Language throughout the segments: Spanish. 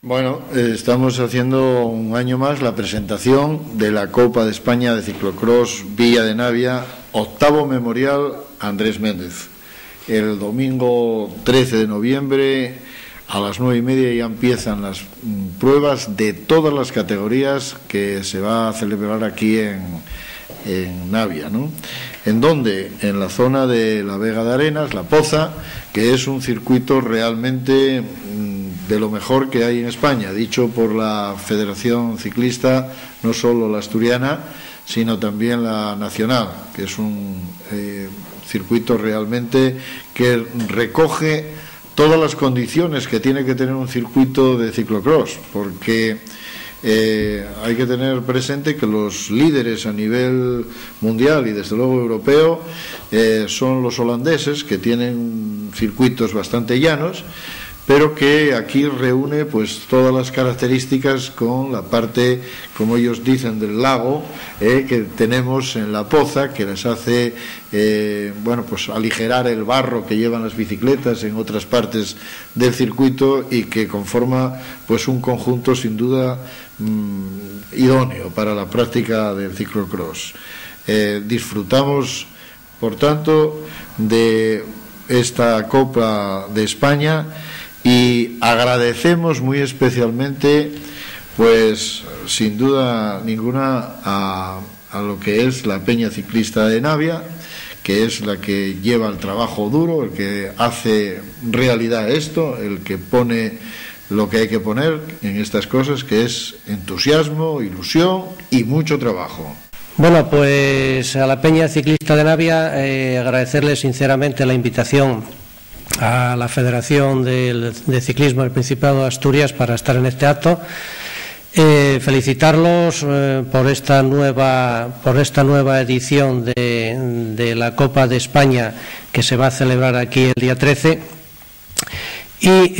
Bueno, estamos haciendo un año más la presentación de la Copa de España de Ciclocross Villa de Navia, octavo memorial Andrés Méndez. El domingo 13 de noviembre a las 9:30 ya empiezan las pruebas de todas las categorías que se va a celebrar aquí en Navia, ¿no? ¿En dónde? En la zona de la Vega de Arenas, La Poza, que es un circuito realmente de lo mejor que hay en España, dicho por la Federación Ciclista, no solo la asturiana, sino también la nacional, que es un circuito realmente que recoge todas las condiciones que tiene que tener un circuito de ciclocross, porque hay que tener presente que los líderes a nivel mundial y desde luego europeo son los holandeses, que tienen circuitos bastante llanos, pero que aquí reúne pues todas las características con la parte, como ellos dicen, del lago que tenemos en La Poza, que les hace pues aligerar el barro que llevan las bicicletas en otras partes del circuito, y que conforma pues un conjunto sin duda idóneo para la práctica del ciclocross. Disfrutamos, por tanto, de esta Copa de España y agradecemos muy especialmente, pues sin duda ninguna, a lo que es la Peña Ciclista de Navia, que es la que lleva el trabajo duro, el que hace realidad esto, el que pone lo que hay que poner en estas cosas, que es entusiasmo, ilusión y mucho trabajo. Bueno, pues a la Peña Ciclista de Navia agradecerle sinceramente la invitación a la Federación de Ciclismo del Principado de Asturias para estar en este acto. Felicitarlos por esta nueva edición de la Copa de España, que se va a celebrar aquí el día 13. Y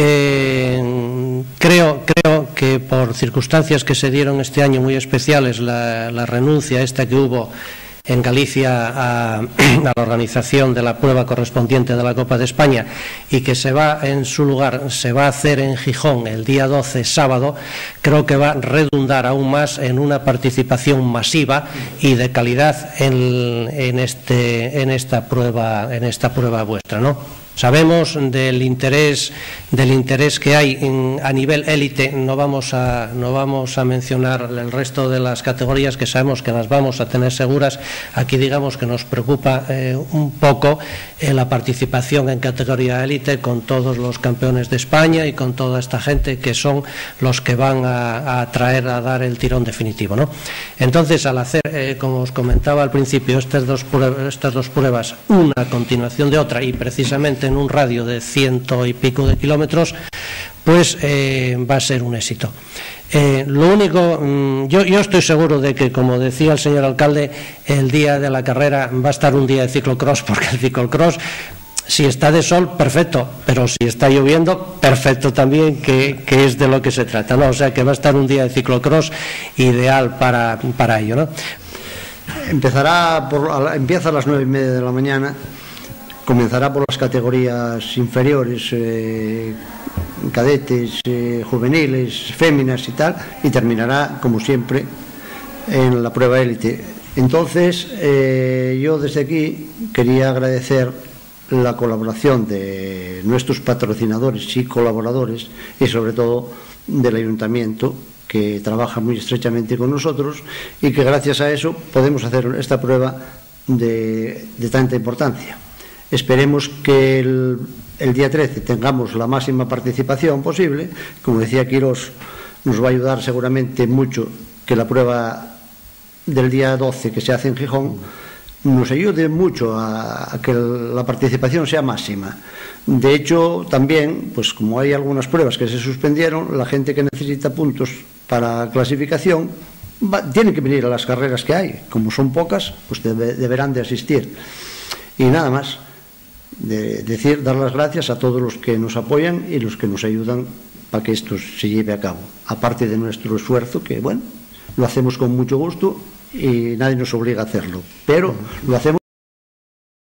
creo que por circunstancias que se dieron este año muy especiales, la renuncia esta que hubo en Galicia a la organización de la prueba correspondiente de la Copa de España, y que en su lugar se va a hacer en Gijón el día 12, sábado, creo que va a redundar aún más en una participación masiva y de calidad en esta prueba vuestra, ¿no? Sabemos del interés que hay a nivel élite. No vamos a mencionar el resto de las categorías, que sabemos que las vamos a tener seguras. Aquí digamos que nos preocupa un poco la participación en categoría élite, con todos los campeones de España y con toda esta gente que son los que van a dar el tirón definitivo, ¿no? Entonces, al hacer, como os comentaba al principio, estas dos pruebas, una a continuación de otra, y precisamente en un radio de 100 y pico de kilómetros, pues va a ser un éxito. Lo único, yo estoy seguro de que, como decía el señor alcalde, el día de la carrera va a estar un día de ciclocross, porque el ciclocross, si está de sol, perfecto, pero si está lloviendo, perfecto también, que es de lo que se trata, ¿no? O sea, que va a estar un día de ciclocross ideal para ello, ¿no? Empieza a las 9:30 de la mañana. Comenzará por las categorías inferiores, cadetes, juveniles, féminas y tal, y terminará, como siempre, en la prueba élite. Entonces, yo desde aquí quería agradecer la colaboración de nuestros patrocinadores y colaboradores, y sobre todo del Ayuntamiento, que trabaja muy estrechamente con nosotros, y que gracias a eso podemos hacer esta prueba de tanta importancia. Esperemos que el día 13 tengamos la máxima participación posible. Como decía Quirós, nos va a ayudar seguramente mucho que la prueba del día 12, que se hace en Gijón, nos ayude mucho a que la participación sea máxima. De hecho, también, pues como hay algunas pruebas que se suspendieron, la gente que necesita puntos para clasificación tiene que venir a las carreras que hay. Como son pocas, pues deberán de asistir. Y nada más. Dar las gracias a todos los que nos apoyan y los que nos ayudan para que esto se lleve a cabo, aparte de nuestro esfuerzo, que bueno, lo hacemos con mucho gusto y nadie nos obliga a hacerlo, pero lo hacemos